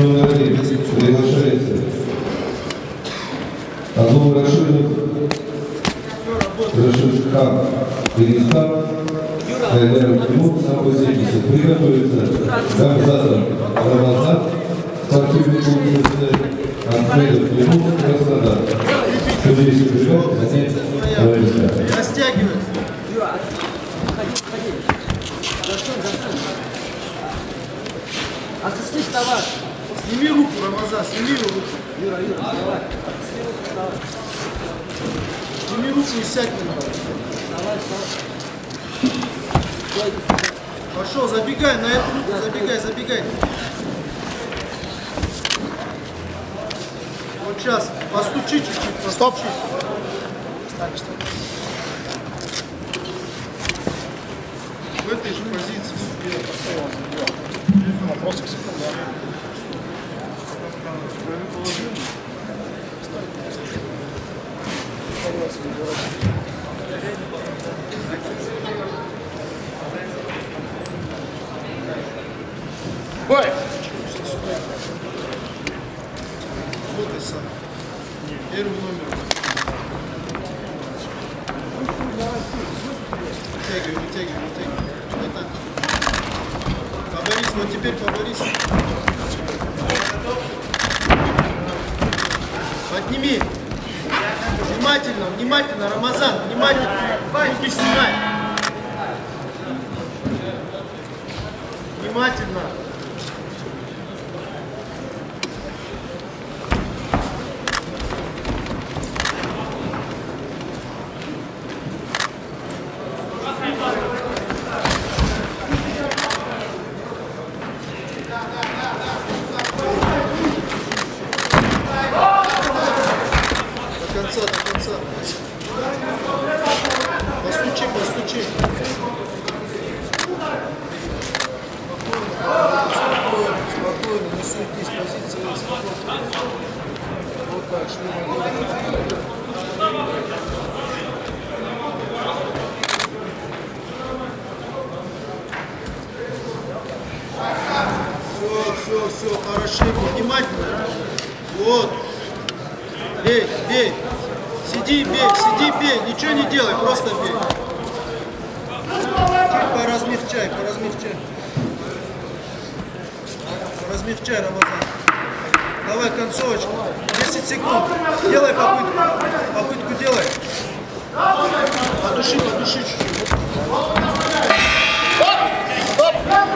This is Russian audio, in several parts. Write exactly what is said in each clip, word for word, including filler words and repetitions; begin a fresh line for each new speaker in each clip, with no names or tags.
Номер один приглашается Азул Рашидов, Рашид Хан, Перестан, Хайдар Тимур, сто семьдесят. Приготовится Гамзатов Рамазан, спортивный клуб Ахмедов Тимур, Краснодар. Судейский бригад, занять свои места.
Растягивай.
А ты слышь, вставай.
Сними руку, Рамазан, сними руку.
Юра, Юра, вставай. Сними руку, вставай.
Сними руку и сядь на него.
Вставай, вставай.
Пошел, забегай на эту руку, забегай, забегай. Вот сейчас, постучи чуть-чуть, постучи. Стоп. Встань, встань. В этой же позиции. Вопросов секунда. Ой! Вот и сам. Первый номер. Вытягивай, вытягивай, вытягивай. Это. Поборись, вот теперь поборись. Подними. Внимательно, внимательно, Рамазан, внимательно. Руки снимай. Внимательно. До конца, до конца. Постучи, постучи. Спокойно, спокойно, не суетись, позиция есть. Вот так, шли. Все, все, все, хорошо, внимательно. Вот. Бей, бей. Сиди, бей, сиди, бей. Ничего не делай, просто бей. Поразмягчай, поразмягчай. Поразмягчай, Рамазан. Давай концовочку. десять секунд. Делай попытку. Попытку делай. Подуши, подуши чуть-чуть. Стоп!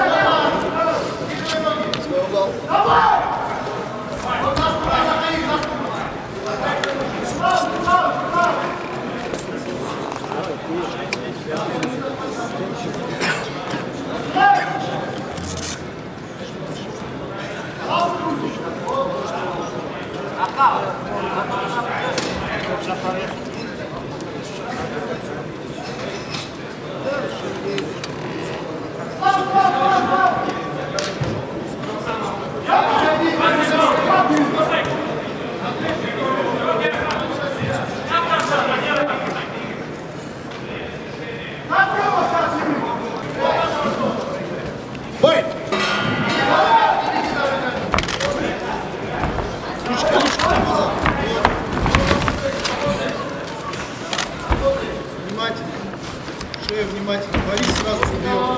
Шею внимательно, Борис сразу забьет.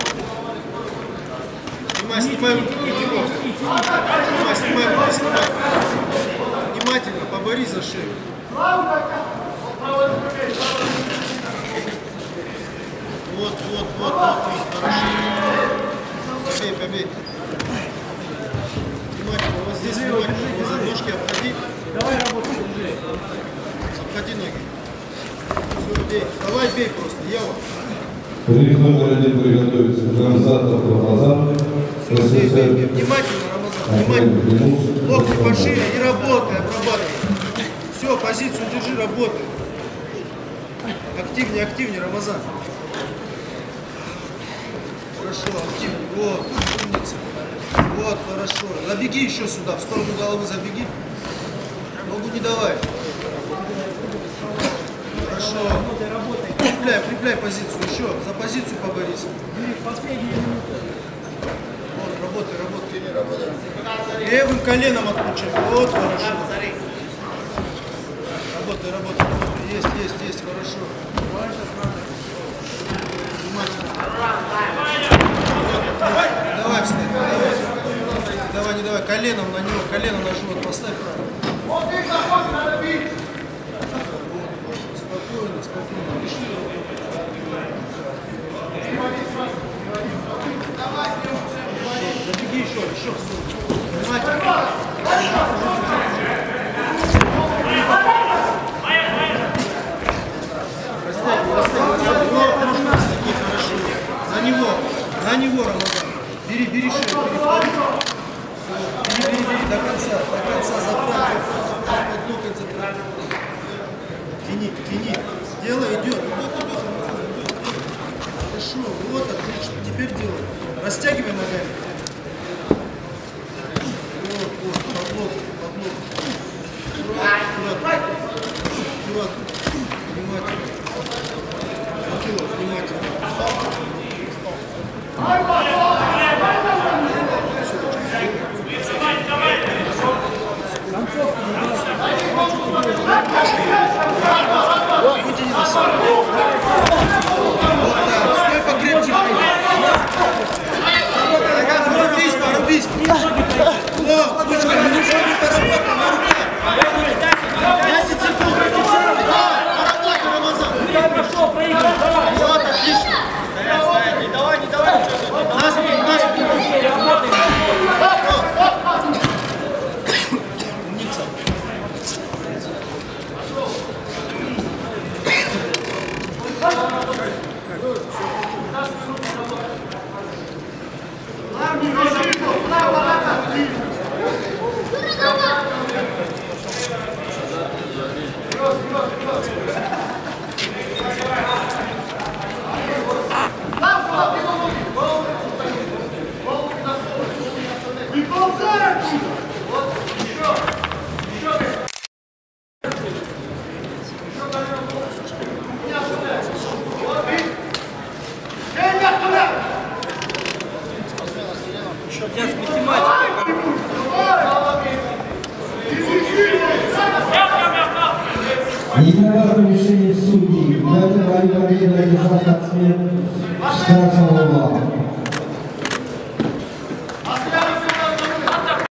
Снимай, снимай руки, Путиков. Снимай, снимай руки, снимай. Внимательно, побори за шею. Вот, вот, вот, вот, хорошо. Побей, побей. Внимательно, вот здесь внимательно, из-за ножки обходи.
Давай работай, держи.
Обходи ноги. Бей. Давай бей просто, Ева.
Рик номер один приготовится Гамзатов Рамазан.
Бей, бей, бей. Внимательно, Рамазан, внимательно. Локти пошире и работай, обрабатывай. Все, позицию держи, работай. Активнее, активнее, Рамазан. Хорошо, активнее. Вот, умница. Вот, хорошо. Забеги еще сюда, в сторону головы забеги. Ногу не давай. Хорошо. Укрепляй, укрепляй позицию. Еще за позицию поборись.
Последние минуты.
Вот, работай, работай. Левым коленом отключай. Вот, хорошо. Работай, работай, работай. Есть, есть, есть, хорошо. Внимательно. Давай, встань, давай. Давай, не давай, коленом на него, коленом на живот поставь. Спокойно, спокойно. Забеги еще, еще. Внимательно. Растягивай, растягивай. Хорошо. На него, на него, Рамазан. Бери, бери шею, бери. Бери, бери, бери до конца, до конца заправь. Под локоть заправь. Тяни, тяни. Дело идет, идет, идет. Хорошо, вот, отлично. Теперь делай. Растягивай ногами. Вот, вот, под локоть, под локоть. Аккуратно. Аккуратно. Внимательно. Аккуратно, внимательно. Стой покрепче. Порубись, порубись. Вот, ручка, ручками поработай, на руках. десять секунд. Поработай, Рамазан. Вот, отлично. Не давай, не давай. На спину, на спину. Умница.
Единогласное решение судей. Главный победа одержал спортсмен